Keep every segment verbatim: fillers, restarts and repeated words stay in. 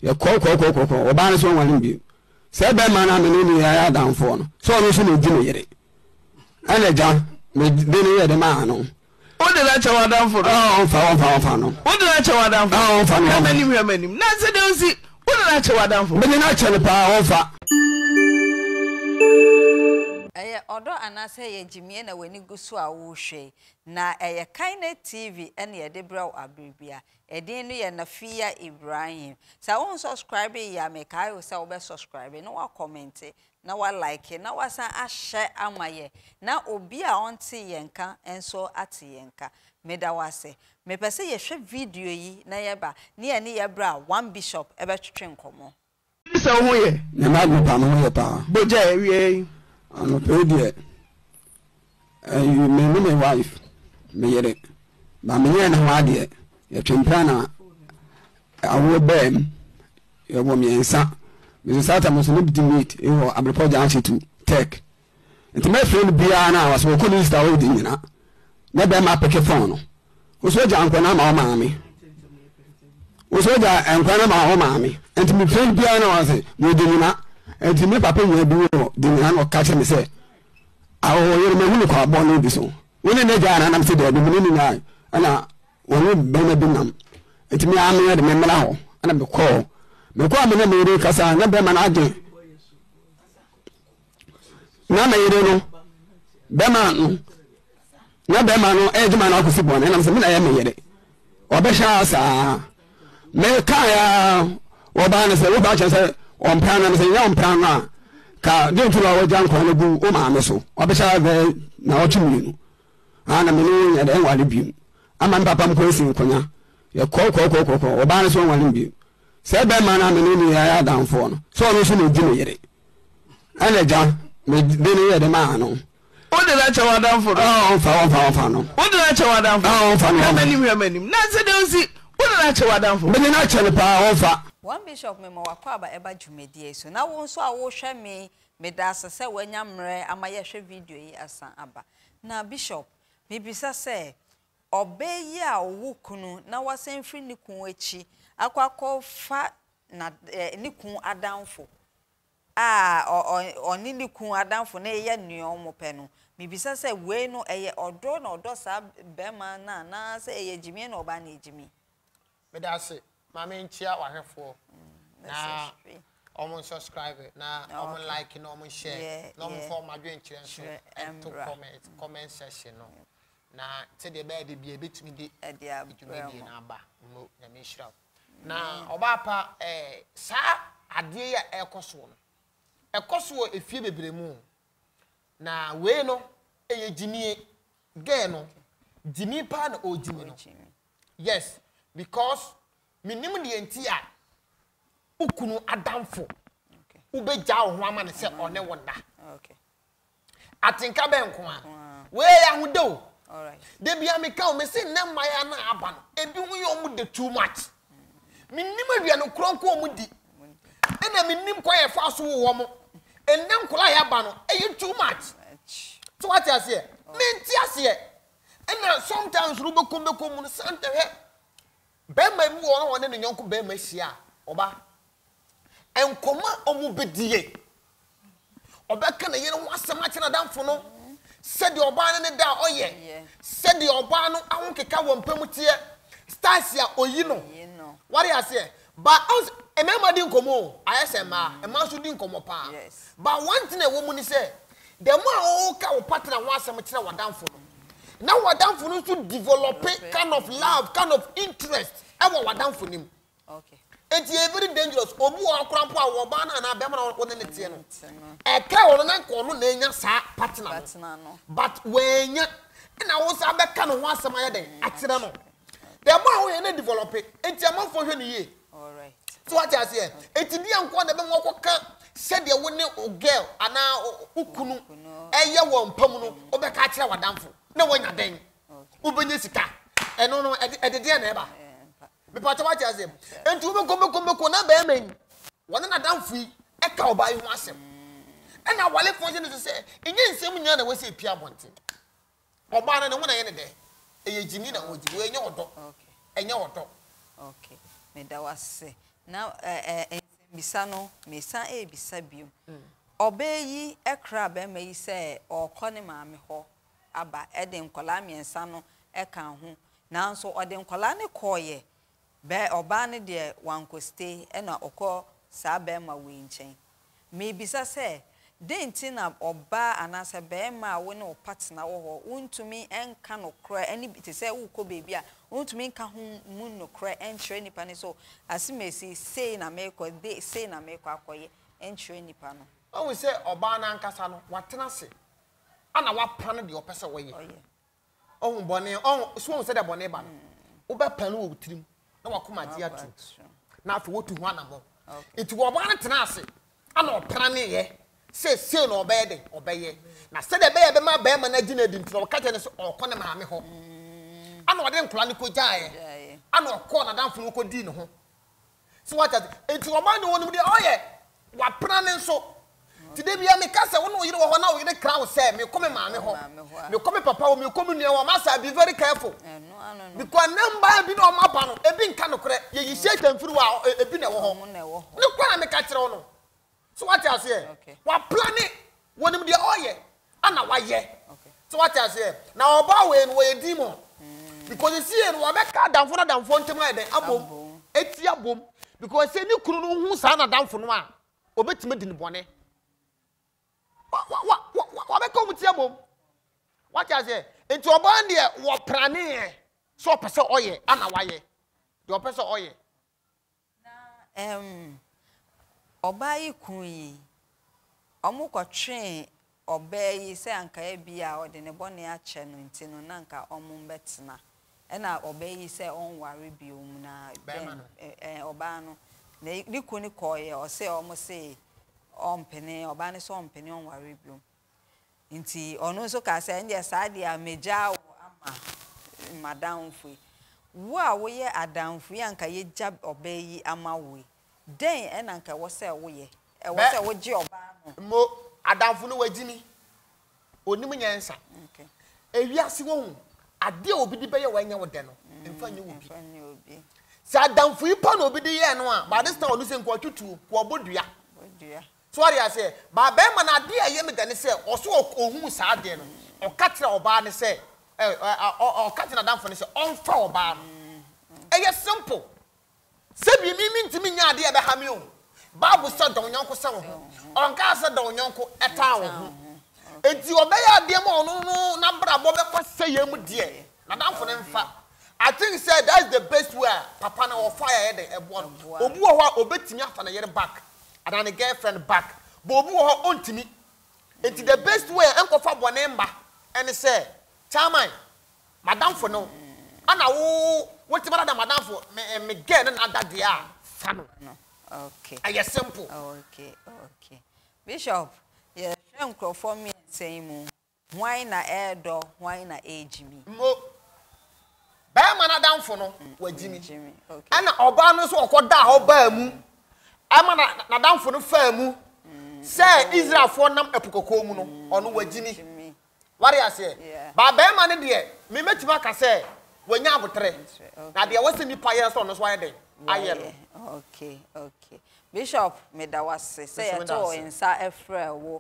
ye ko ko ko ko ko oba ne so wale bi se be ma na me ni ya ya dan fo no so no so no di me yere ana ja me de ne ye de ma no o de la chawa dan fo oh fa fa fa no o de la chawa dan fo oh fa no mani mi mani na se de o si o de la chawa dan fo me ni na chele pa o fa Eye odo anase ye gyimie na wani gusu a wo hwe na eye Kaine T V ene ye de bra abribia edin no ye Nafia Ibrahim sa won subscribe ya me kai wo sa wo be subscribe na wa comment na wa like na wa san ahye amaye na obi a onte ye nka enso ate ye nka me da wase me pese ye hwe video yi na ye ba ne ye ne ye bra one bishop e be twetwe nkomo se ho ye na ma gbo pa mo ye pa boja ewie ano pedie eh you me me wife me yere ba me ye na ho ade ye twempra na awo bem ye wo me ensa me sata mo so no di meet e ho abrepo janche to tech enti my friend bia na was ko ni sta wo di nyina na be ma peke phone no wo so ja anko na ma o ma me wo so ja anko na ma o ma me enti me friend bia na was wo di nyina enti me papa nya bi wo di nyina no ka che me se awo yere me hunu ko abo no bi so woni ne ja na nam se de bi ni na ana woni be na bi nam enti me ame de me mela ho ana me ko me ko ame na me re kasa na be ma na age na me yere no be ma no na be ma no e juma na ko si bon na se me na ya me yere obe sha sa me ka ya oba na se wo ba che se on plan na se ya on plan na ka de tu la wo jan ko na bu o ma me so obe sha be na o tumi no ana me no ya de wale bi ama papa m ko esi nkonya ye ko ko ko ko ko oba na so wale bi se be ma na me no ya ya dan fo no so no so no di me yere ana ja me de ne ye de ma no o de la chawa dan fo oh fa fa fa no o de la chawa dan fo oh fa no mani mi mani na se de o si o de la chawa dan fo me ni na chele pa o fa one bishop me mawakwa aba eba dwumedie so na wo nso a wo hwe me me da asese wanya mre ama ye hwe video yi asan aba na bishop me bisa se obeyi a wo kunu na wasen fri ni kun echi akwakọ fa na ni kun adanfo ah oni ni kun adanfo na ye nuo mo pe no me bisa se we no eye odo na odo sa be ma na na se eye gyimie na oba na ejimi me da se mama nchia wahwefo na omo subscribe na omo like na omo share na omo form adwen kire so and to comment comment section no na te de be de bia betumi di e adwumedi na aba mo na me hira na oba pa eh sa ade ya ekoso no ekoso efie bebremu na we no eye gyimie ge no gyimie pa na o gyimi no yes because minim de enti a ukunu adamfo okay ubeja ho ama ne se one wona okay atinka ben ko a we ya hu do all right de bia me ka o me se ne maya na aba no ebi hu yo mu de too much minim awia no kronko o mu di ena minim kwa ye fa so wo mo enna nkola ya aba no e too much so what you say me nti ase ena sometimes rubo kombe komu no sante he bema mu won won ne nyonko bema hia oba enkoma omu bedie obeka na yere wasem a kina danfo no sedi oba ne da oye sedi oba no ahonkeka wo mpam tie stars ya oyi no what you say but emema di nkomo ayesema ema so di nkomo pa but one thing e wo mu ni say the more o ka wo partner wasem kina wadanfo no now wadanfo no to develop kind of love kind of interest ewa wadanfo nim okay it's very dangerous obu akrampo a wo ba na na be ma na wo ne tie no e ka wo na nko no na enya sa partner no but wenya na wo sa be ka no ho asema ya den atire no the more we na develop enti amafo hwe ni ye all right so what you say enti dia nko na be mo koka said the one girl ana ukunu eye wo mpam no obeka akire wadanfo na wonya den ubenye sika eno no edede na eba me pa tawa tiase enti ube kombe kombe ko na be men wona na danfo yi e ka oba yi ho asem e na wale fo je no se enye nsem nya na wese pia bonte oba na ne wona ye ne de eye jimi na oji we enye odo okay enye odo okay me da wase na eh eh bisa no mesa e bisa biom obeyi ekra be mai se okọ ne maame ho aba ede nkola miensa no eka ho nanso ode nkola ne koye be oba ne de wanko stay e na okọ sa be ma we nchen me bisa se denti na oba anase be ma wo ne o partner wo ho untumi enka no kra ani te se wo ko baby a untumi nka ho mu no kra enchre nipa ne so asimesi say na meko de say na meko akoye enchre nipa no o we say oba na nkasa no watena se ana wapra no de opese wo ye oh bone oh so say de bone ba no wo be pan wo tirim na wakoma dia tu na afi wotu ho anabo iti wo oba na tena ase ana opra ne ye say say no obede obeye na say de be be ma be ma na gina di ntino ka tene so okọ ne maame ho ana ode nkula ne ko jaaye ana okọ na danfo ko di ne ho so what enti wo ma ne wonu de oye wa pra ne so tide bia me ka say wo no yire wo ho na wo yire kra wo say me ko me maame ho me ko me papa wo me ko me nua wo ma say be very careful no no no because number bi no ma pa no ebi nka no kre ye yi shetan firi wa ebi na wo ho ne kwa na me ka kire wo no so what you say wa plan it wonim de oye ana wa ye so what you say na oba we no we demon because you see no be ka damfo na damfo ntem na den abom eti abom because say ni kunu no hu sa na damfo no a obetime di ne bone wa wa wa wa be ko muti abom what you say enti oba de wo prane e so pese oye ana wa ye de o pese oye na em oba yi kunyi omukotwe oba yi se anka e bia ode ne bone a che no ntino na nka omum betena e na oba yi se onware biom na eh oba no ni kuni koye o se omo se ompene oba ne so ompene onware biom nti ono so ka se nje saade a meja ama madam fu wo a wo ye adamfu ya nka ye jab oba yi ama we den e na nka wo se wo ye e wo se wo gi oba no mo adamfu no wagini onim nyansa okay ewiase wo hu ade obi di beye wanya wo de no emfa nye obi emfa nye obi si adamfu ipa na obi di ye no a ba this time onu se nko tutu ko obodua bodua so what you say ba be ma na ade aye me de ne se oso ohun sa ade no o ka tira oba ne se eh o ka tira adamfu ne se onfa oba no eye simple sebi mi mi ntimi nya ade e be ha mi o Bible said don yonko se wo ho onka se don yonko eta wo ho enti obeya ade mo no no na brabo be kwase yam de na damfo ne mfa I think said that's the best way papa na o fire head e bo obu wo ho obetimi afa na yere back and an girlfriend back but obu wo ho ontimi enti the best way enkofa bone mba ene say chairman madam for no ana wo what about that madam for me me get na that dia fano okay I is simple okay okay Bishop yeah shem for me say mu why na edo why na ejimi mo ba ma na down for no wajimi okay ana oba no so okoda ho ba mu ama na na down for no fa mu say Israel for nam epukoko mu no ono wajimi wari ase ba ba ma ne de me metima ka say wanya abotre na de wase nipa ye so no so aye de aye no okay okay Bishop medawase say to insa efra wo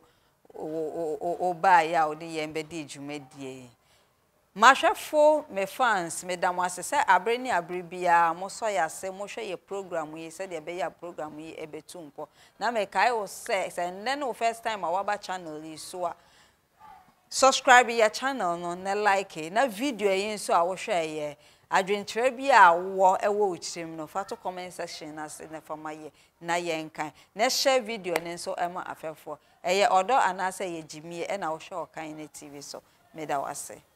o o ba ya odi ye mbedi djumedie mahwefo me fans medamase say abre ni abre bia mo so ya se mo hwe ye program yi se de be ya program yi ebetumpo na me kai o say say nne no first time awaba channel yi so a subscribe your channel no na like na video yi so a wo hwe ye adwentre bia wo ewo uchim no fato comment section na se na fama ye na ye nkan na share video ne so ema afefo eye odo anase ye gyimie e na wo hwe o kan na T V so medawase